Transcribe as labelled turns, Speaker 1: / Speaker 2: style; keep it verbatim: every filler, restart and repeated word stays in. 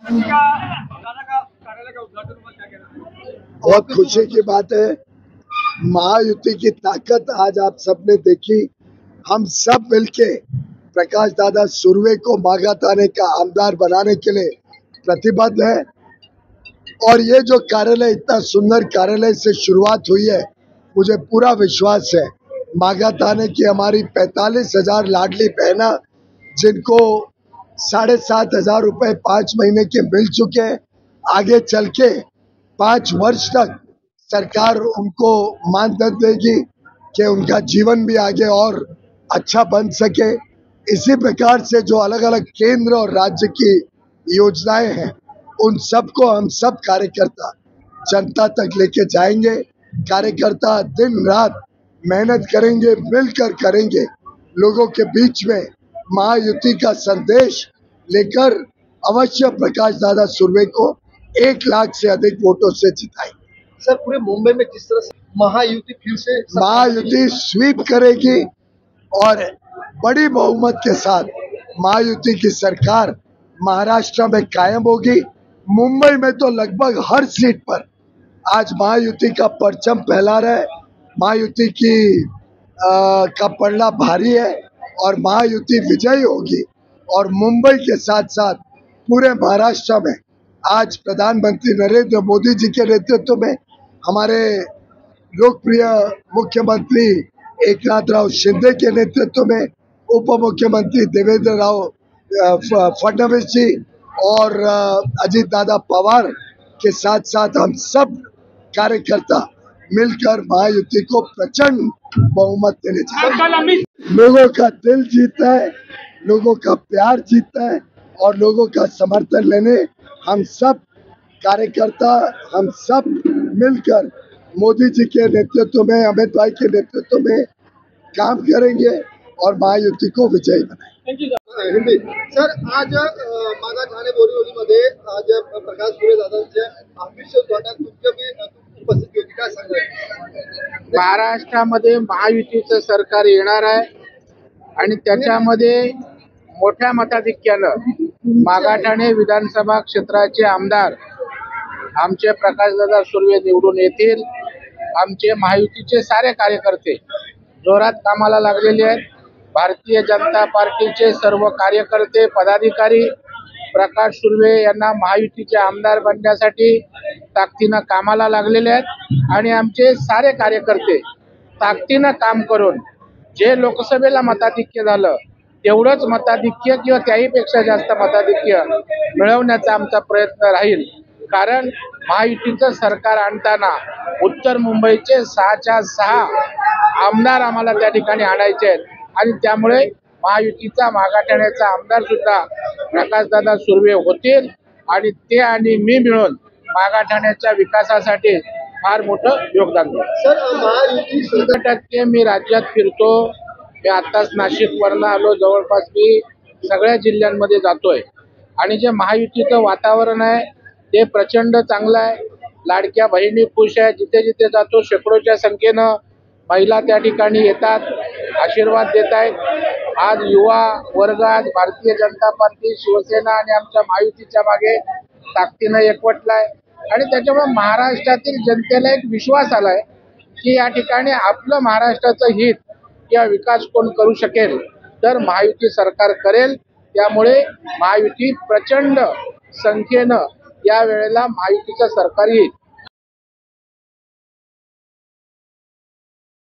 Speaker 1: बहुत खुशी की बात है। महायुति की ताकत आज आप सबने देखी। हम सब मिलके प्रकाश दादा सुर्वे को माघा थाने का आमदार बनाने के लिए प्रतिबद्ध है। और ये जो कार्यालय, इतना सुंदर कार्यालय से शुरुआत हुई है, मुझे पूरा विश्वास है माघा थाने की हमारी पैंतालीस हजार लाडली बहना, जिनको साढ़े सात हजार रुपए पांच महीने के मिल चुके हैं, आगे चल के पांच वर्ष तक सरकार उनको मानधन देगी कि उनका जीवन भी आगे और अच्छा बन सके। इसी प्रकार से जो अलग अलग केंद्र और राज्य की योजनाएं हैं, उन सबको हम सब कार्यकर्ता जनता तक लेके जाएंगे। कार्यकर्ता दिन रात मेहनत करेंगे, मिलकर करेंगे, लोगों के बीच में महायुति का संदेश लेकर अवश्य प्रकाश दादा सुर्वे को एक लाख से अधिक वोटों से जिताएंगे।
Speaker 2: सर, पूरे मुंबई में जिस तरह से महायुति फिर से
Speaker 1: महायुति स्वीप करेगी और बड़ी बहुमत के साथ महायुति की सरकार महाराष्ट्र में कायम होगी। मुंबई में तो लगभग हर सीट पर आज महायुति का परचम फहला रहा है। महायुति की आ, का पलड़ा भारी है और महायुति विजयी होगी। और मुंबई के साथ साथ पूरे महाराष्ट्र में आज प्रधानमंत्री नरेंद्र मोदी जी के नेतृत्व में हमारे लोकप्रिय मुख्यमंत्री एकनाथ राव शिंदे के नेतृत्व में उप मुख्यमंत्री देवेंद्र राव फडणवीस जी और अजीत दादा पवार के साथ साथ हम सब कार्यकर्ता मिलकर महायुति को प्रचंड बहुमत देने चाहिए। लोगों का दिल जीतता है, लोगों का प्यार जीतता है और लोगों का समर्थन लेने हम सब कार्यकर्ता, हम सब मिलकर मोदी जी के नेतृत्व में, अमित भाई के नेतृत्व में काम करेंगे और महायुति को विजयी बनाएंगे।
Speaker 2: हिंदी सर, आज माघा ठाणे बोरीवलीमध्ये आज प्रकाश सुर्वे दादांच्या ऑफिस उपस्थित होती, काय सांगाल?
Speaker 3: महाराष्ट्रामध्ये महायुतीचं सरकार येणार आहे आणि त्याच्यामध्ये मोठ्या मताधिक्यानं माघा ठाणे विधानसभा क्षेत्राचे आमदार आमचे प्रकाशदादा सुर्वे निवडून येतील। आमचे महायुतीचे सारे कार्यकर्ते जोरात कामाला लागलेले आहेत। भारतीय जनता पार्टीचे सर्व कार्यकर्ते, पदाधिकारी प्रकाश सुर्वे यांना महायुतीचे आमदार बनण्यासाठी ताकदीनं कामाला लागलेले आहेत आणि आमचे सारे कार्यकर्ते ताकदीनं काम करून जे लोकसभेला मताधिक्य झालं तेवढंच मताधिक्य किंवा त्याहीपेक्षा जास्त मताधिक्य मिळवण्याचा आमचा प्रयत्न राहील। कारण महायुतीचं सरकार आणताना उत्तर मुंबईचे सहाच्या सहा आमदार आम्हाला त्या ठिकाणी आणायचे आहेत आणि त्यामुळे महायुतीचा माघा ठाण्याचा आमदार सुद्धा प्रकाशदादा सुर्वे होतील आणि ते आणि मी मिळून माघा ठाण्याच्या विकासासाठी फार मोठं योगदान देईल।
Speaker 2: सर, महायुती
Speaker 3: शंभर टक्के मी राज्यात फिरतो। मी आताच नाशिक वरनं आलो, जवळपास मी सगळ्या जिल्ह्यांमध्ये जातोय आणि जे महायुतीचं वातावरण आहे ते प्रचंड चांगलं आहे। लाडक्या बहिणी खुश आहेत, जिथे जिथे जातो शेकडोच्या संख्येनं महिला त्या ठिकाणी येतात, आशीर्वाद देत आहेत। आज युवा वर्गात भारतीय जनता पार्टी, शिवसेना आणि आमच्या महायुतीच्या मागे ताकदीनं एकवटलाय आणि त्याच्यामुळे महाराष्ट्रातील जनतेला एक विश्वास आलाय की या ठिकाणी आपलं महाराष्ट्राचं हित किंवा विकास कोण करू शकेल तर महायुती सरकार करेल। त्यामुळे महायुती प्रचंड संख्येनं या वेळेला महायुतीचं सरकार येईल।